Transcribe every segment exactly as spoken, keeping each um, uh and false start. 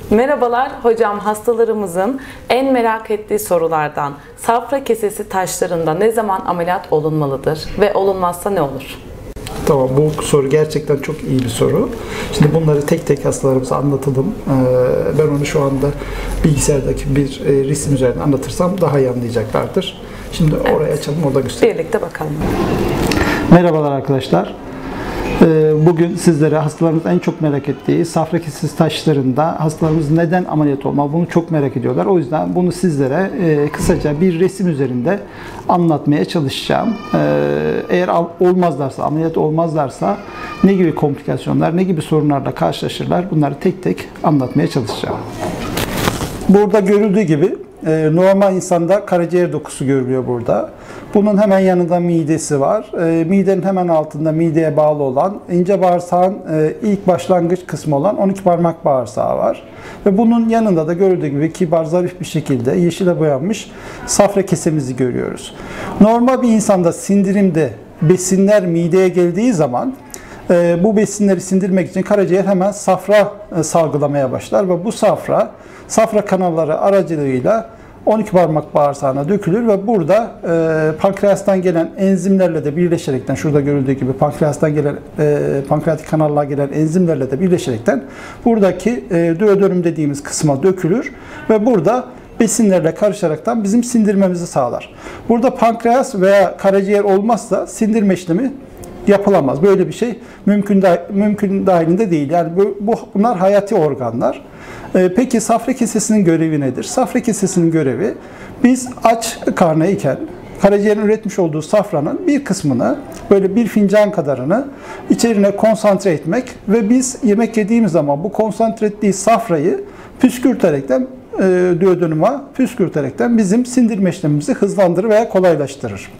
Merhabalar hocam, hastalarımızın en merak ettiği sorulardan safra kesesi taşlarında ne zaman ameliyat olunmalıdır ve olunmazsa ne olur? Tamam, bu soru gerçekten çok iyi bir soru. Şimdi bunları tek tek hastalarımıza anlatalım. Ben onu şu anda bilgisayardaki bir resim üzerinde anlatırsam daha iyi anlayacaklardır. Şimdi evet. Orayı açalım, orada gösterelim. Birlikte bakalım. Merhabalar arkadaşlar. Bugün sizlere hastalarımız en çok merak ettiği safra kesesi taşlarında hastalarımız neden ameliyat olmalı, bunu çok merak ediyorlar. O yüzden bunu sizlere kısaca bir resim üzerinde anlatmaya çalışacağım. Eğer olmazlarsa, ameliyat olmazlarsa ne gibi komplikasyonlar, ne gibi sorunlarla karşılaşırlar, bunları tek tek anlatmaya çalışacağım. Burada görüldüğü gibi normal insanda karaciğer dokusu görülüyor burada. Bunun hemen yanında midesi var. E, midenin hemen altında mideye bağlı olan ince bağırsağın e, ilk başlangıç kısmı olan on iki parmak bağırsağı var. Ve bunun yanında da görüldüğü gibi kibar, zarif bir şekilde yeşile boyanmış safra kesemizi görüyoruz. Normal bir insanda sindirimde besinler mideye geldiği zaman e, bu besinleri sindirmek için karaciğer hemen safra e, salgılamaya başlar ve bu safra safra kanalları aracılığıyla on iki parmak bağırsağına dökülür ve burada e, pankreastan gelen enzimlerle de birleşerekten, şurada görüldüğü gibi pankreastan gelen e, pankreatik kanallara gelen enzimlerle de birleşerekten buradaki e, duodenum dediğimiz kısma dökülür ve burada besinlerle karışaraktan bizim sindirmemizi sağlar. Burada pankreas veya karaciğer olmazsa sindirme işlemi yapılamaz. Böyle bir şey mümkün da, mümkün dahilinde değil. Yani bu, bu bunlar hayati organlar. Ee, peki safra kesesinin görevi nedir? Safra kesesinin görevi, biz aç karnıyken karaciğerin üretmiş olduğu safranın bir kısmını, böyle bir fincan kadarını içerine konsantre etmek ve biz yemek yediğimiz zaman bu konsantre ettiği safrayı püskürterekten e, duodenuma püskürterekten bizim sindirme işlemimizi hızlandırır veya kolaylaştırır.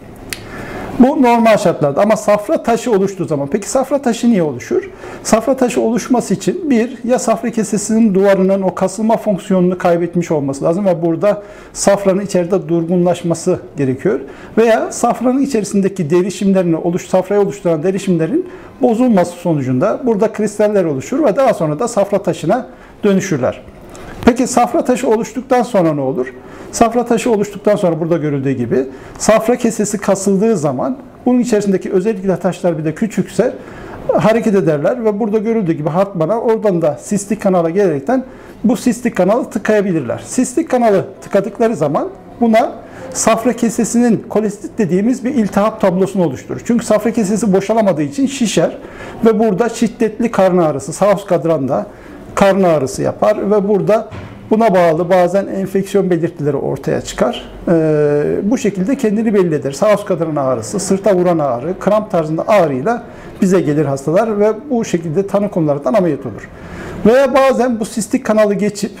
Bu normal şartlarda, ama safra taşı oluştuğu zaman, peki safra taşı niye oluşur? Safra taşı oluşması için bir, ya safra kesesinin duvarının o kasılma fonksiyonunu kaybetmiş olması lazım ve burada safranın içeride durgunlaşması gerekiyor. Veya safranın içerisindeki derişimlerini, oluş, safrayı oluşturan derişimlerin bozulması sonucunda burada kristaller oluşur ve daha sonra da safra taşına dönüşürler. Peki safra taşı oluştuktan sonra ne olur? Safra taşı oluştuktan sonra burada görüldüğü gibi safra kesesi kasıldığı zaman bunun içerisindeki özellikle taşlar bir de küçükse hareket ederler ve burada görüldüğü gibi hartmana, oradan da sistik kanala gelerekten bu sistik kanalı tıkayabilirler. Sistik kanalı tıkadıkları zaman buna safra kesesinin kolestit dediğimiz bir iltihap tablosunu oluşturur. Çünkü safra kesesi boşalamadığı için şişer ve burada şiddetli karın ağrısı, sağ üst kadranda karın ağrısı yapar ve burada buna bağlı bazen enfeksiyon belirtileri ortaya çıkar. Ee, bu şekilde kendini belli eder. Sağ üst kadran ağrısı, sırta vuran ağrı, kramp tarzında ağrıyla bize gelir hastalar ve bu şekilde tanı konulardan ameliyat olur. Veya bazen bu sistik kanalı geçip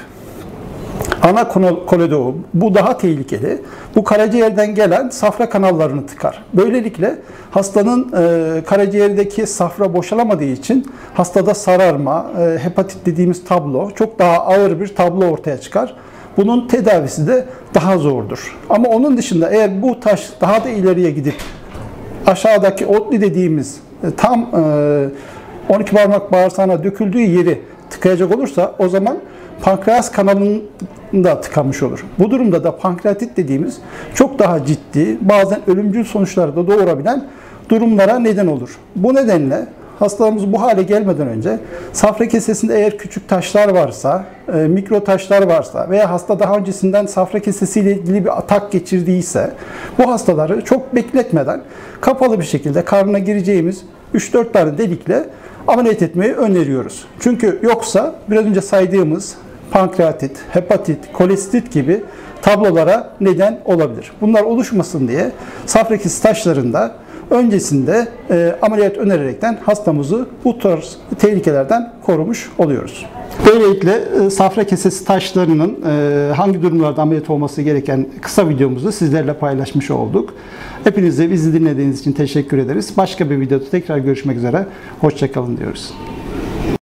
ana koledoğum, bu daha tehlikeli. Bu karaciğerden gelen safra kanallarını tıkar. Böylelikle hastanın e, karaciğerdeki safra boşalamadığı için hastada sararma, e, hepatit dediğimiz tablo, çok daha ağır bir tablo ortaya çıkar. Bunun tedavisi de daha zordur. Ama onun dışında eğer bu taş daha da ileriye gidip aşağıdaki otli dediğimiz e, tam e, on iki parmak bağırsağına döküldüğü yeri tıkayacak olursa o zaman pankreas kanalını da tıkanmış olur. Bu durumda da pankreatit dediğimiz çok daha ciddi, bazen ölümcül sonuçları da doğurabilen durumlara neden olur. Bu nedenle hastalarımız bu hale gelmeden önce safra kesesinde eğer küçük taşlar varsa, e, mikro taşlar varsa veya hasta daha öncesinden safra kesesiyle ilgili bir atak geçirdiyse bu hastaları çok bekletmeden kapalı bir şekilde karnına gireceğimiz üç dört tane delikle ameliyat etmeyi öneriyoruz. Çünkü yoksa biraz önce saydığımız pankreatit, hepatit, kolestit gibi tablolara neden olabilir. Bunlar oluşmasın diye safra kesesi taşlarında öncesinde e, ameliyat önererekten hastamızı bu tarz tehlikelerden korumuş oluyoruz. Böylelikle e, safra kesesi taşlarının e, hangi durumlarda ameliyat olması gereken kısa videomuzu sizlerle paylaşmış olduk. Hepinize bizi dinlediğiniz için teşekkür ederiz. Başka bir videoda tekrar görüşmek üzere. Hoşça kalın diyoruz.